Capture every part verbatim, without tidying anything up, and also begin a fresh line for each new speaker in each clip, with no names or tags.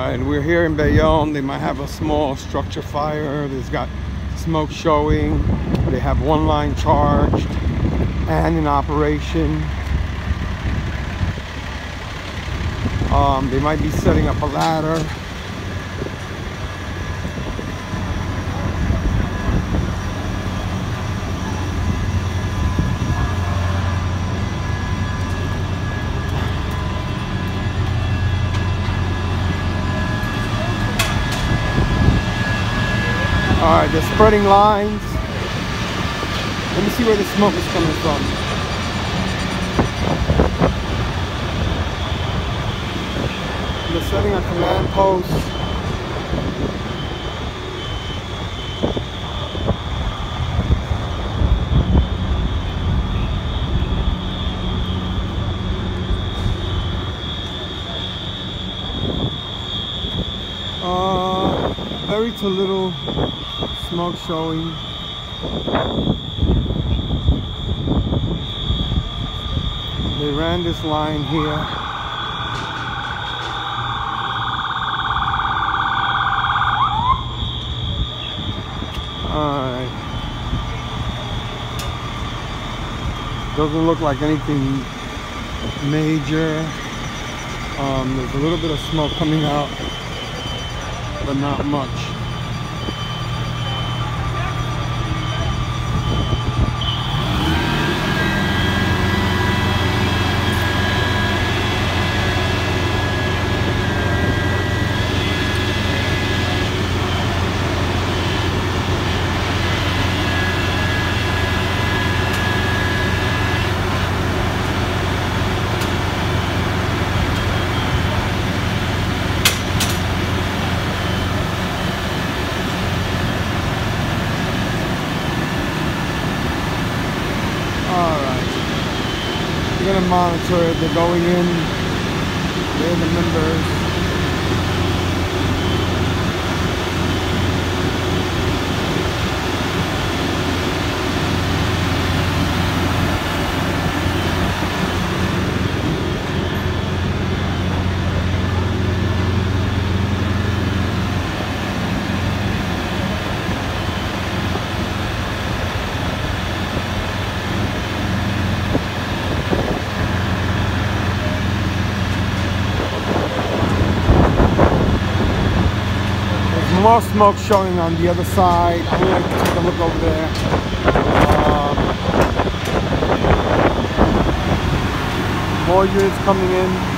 Alright, we're here in Bayonne. They might have a small structure fire. There's got smoke showing. They have one line charged and in operation. Um, they might be setting up a ladder. Alright, they're spreading lines. Let me see where the smoke is coming from. They're setting a command post. Uh, very to little smoke showing. They ran this line here. Alright. Doesn't look like anything major. Um, there's a little bit of smoke coming out, but not much. We're gonna monitor it. They're going in. They're the members. More smoke showing on the other side. I'm going to take a look over there. Um, more units coming in.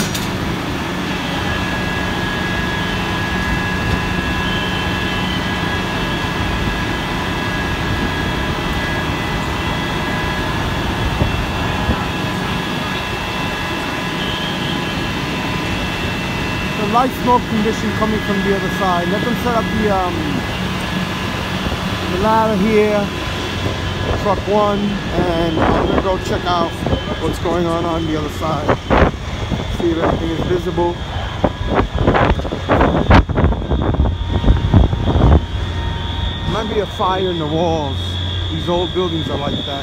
Light smoke condition coming from the other side. Let them set up the um, the ladder here, truck one, and I'm gonna go check out what's going on on the other side. See if everything is visible. Might be a fire in the walls. These old buildings are like that.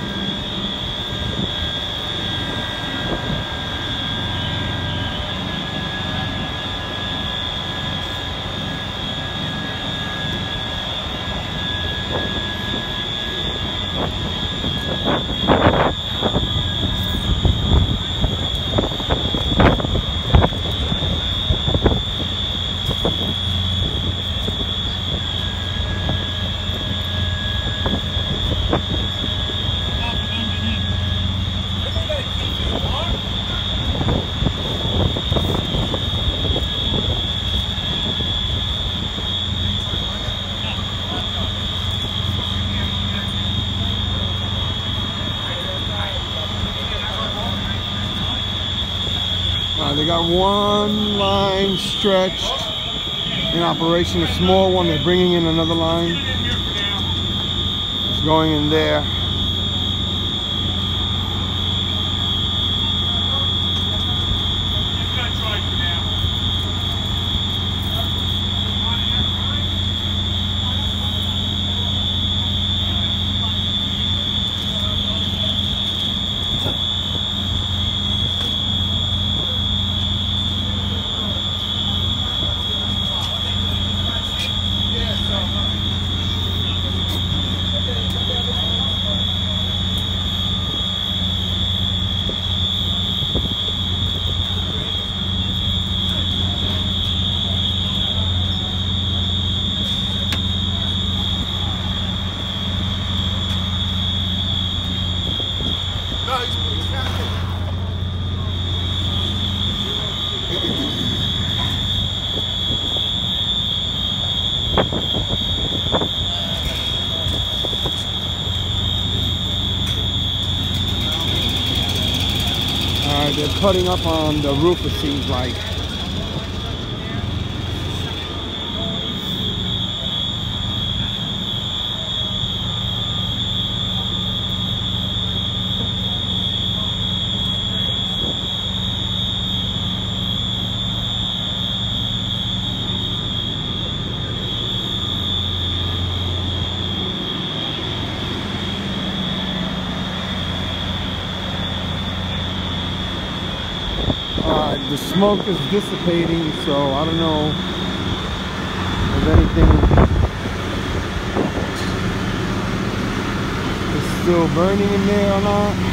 Uh, they got one line stretched in operation, a small one. They're bringing in another line. It's going in there. they're cutting up on the roof, it seems like. The smoke is dissipating, so I don't know if anything is still burning in there or not.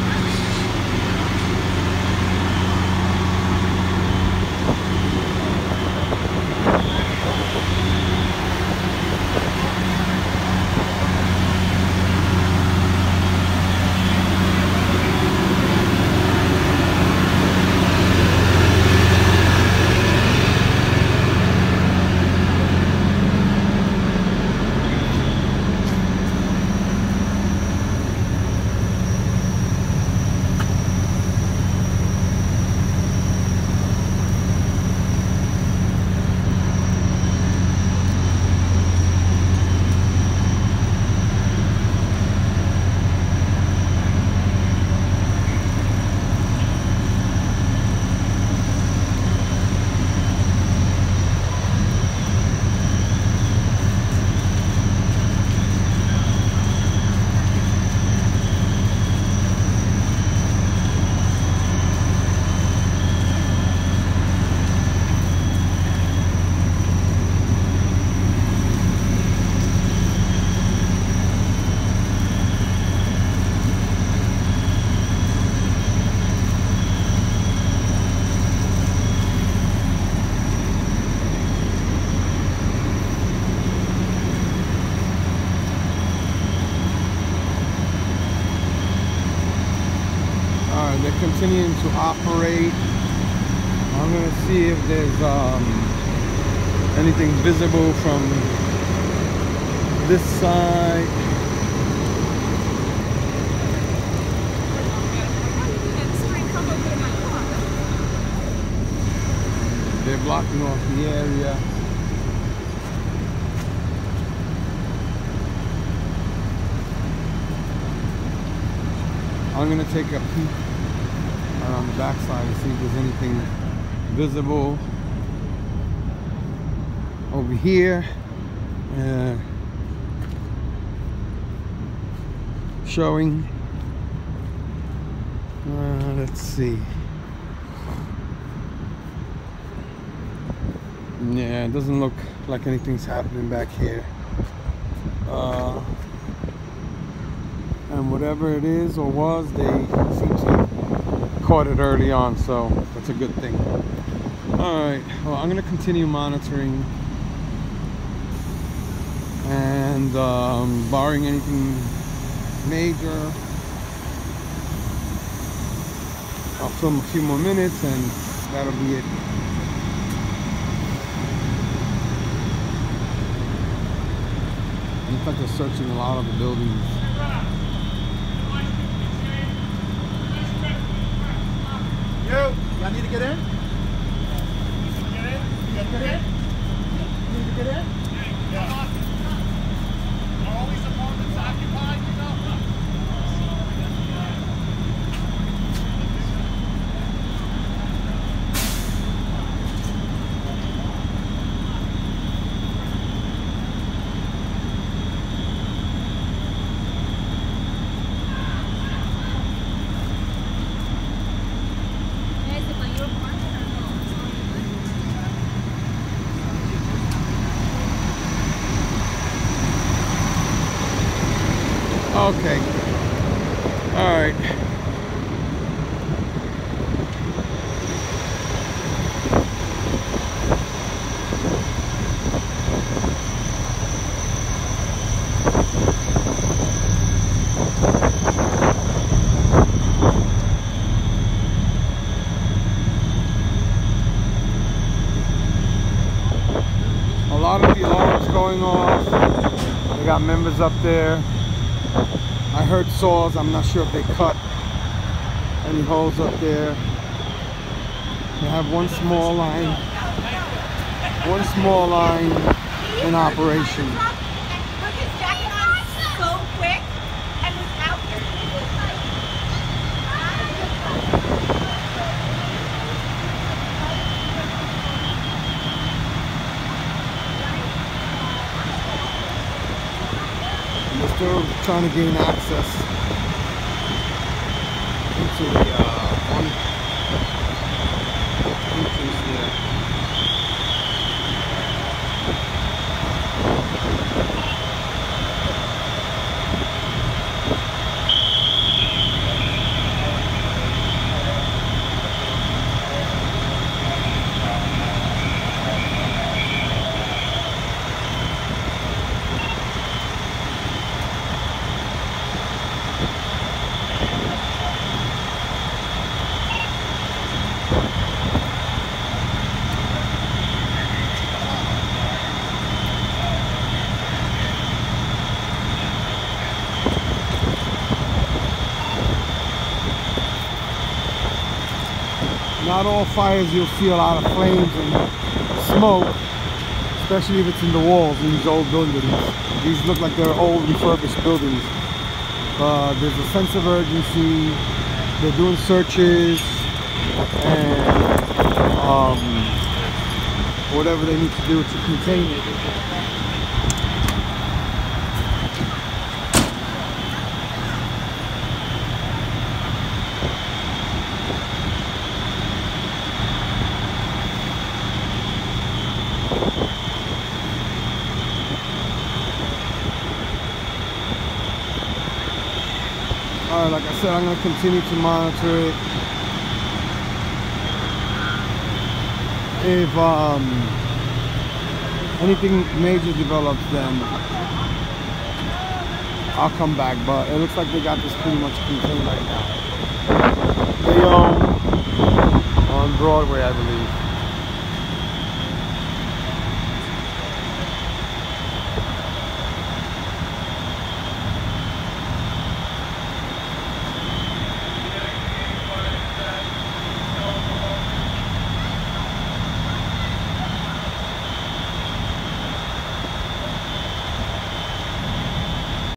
They're continuing to operate. I'm going to see if there's um, anything visible from this side. They're blocking off the area. I'm going to take a peek around the backside and see if there's anything visible over here. Uh, showing. Uh, let's see. Yeah, it doesn't look like anything's happening back here. Uh, and whatever it is or was, they seem to have caught it early on, so that's a good thing. Alright, well, I'm going to continue monitoring, and um, barring anything major, I'll film a few more minutes and that'll be it. Looks like they're searching a lot of the buildings.
Yo, y'all need to get in? Get in? You guys get in? You need to get in? Yeah. Are all these apartments occupied? You know?
Okay. All right. A lot of the alarms going off. They got members up there. I heard saws. I'm not sure if they cut any holes up there. They have one small line, one small line in operation.
Put his jacket on so quick and was out there.
And they're still trying to gain access into the uh, one entrance there. Not all fires you'll see a lot of flames and smoke, especially if it's in the walls in these old buildings. These look like they're old refurbished buildings. But there's a sense of urgency. They're doing searches and um, whatever they need to do to contain it. Alright, like I said, I'm going to continue to monitor it. If um, anything major develops, then I'll come back. But it looks like they got this pretty much contained right now. They own on Broadway, I believe.